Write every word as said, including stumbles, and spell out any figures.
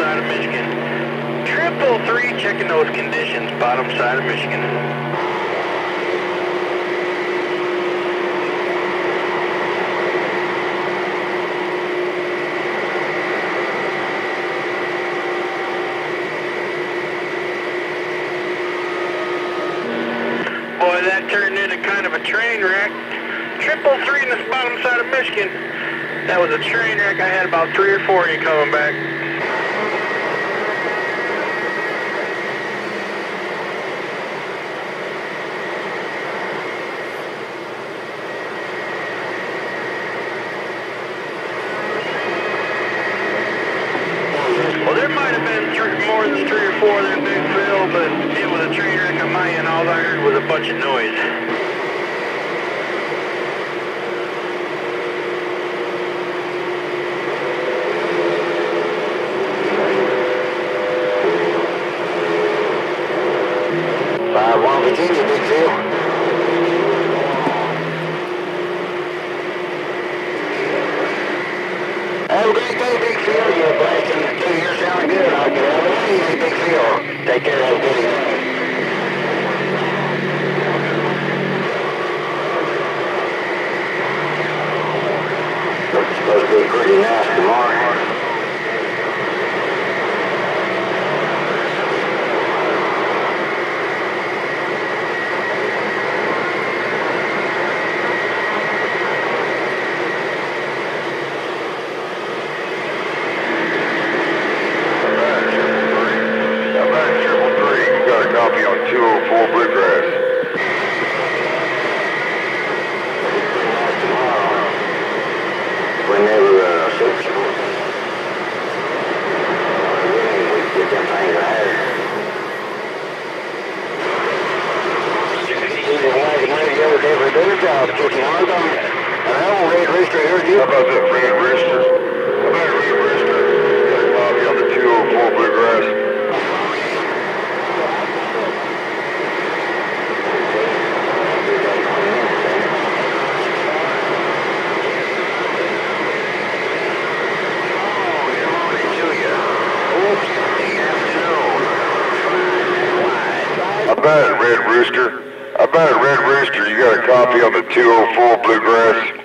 side of Michigan. Triple three, checking those conditions, bottom side of Michigan. Boy, that turned into kind of a train wreck. Triple three in the bottom side of Michigan. That was a train wreck. I had about three or four of you coming back. Well, there might have been three, more than three or four there in Big Phil, but it was a train wreck on my end. All I heard was a bunch of noise. five one Virginia, Big Phil. Have a great day, Big Phil. You're blasting the two. You're sounding good. I'll get out of the way, easy, Big Phil. Take care. Have a good evening. It's supposed to be pretty nice tomorrow. Copy on two oh four Bluegrass. Whenever uh, six, we get them things right. Either one can maybe go with every day job, kicking on them. And I old Red Rooster here, you. How about that Red Rooster? How about Red Rooster? Got a copy on the two oh four Bluegrass. How about it, Red Rooster? How about it, Red Rooster? You got a copy on the two oh four Bluegrass?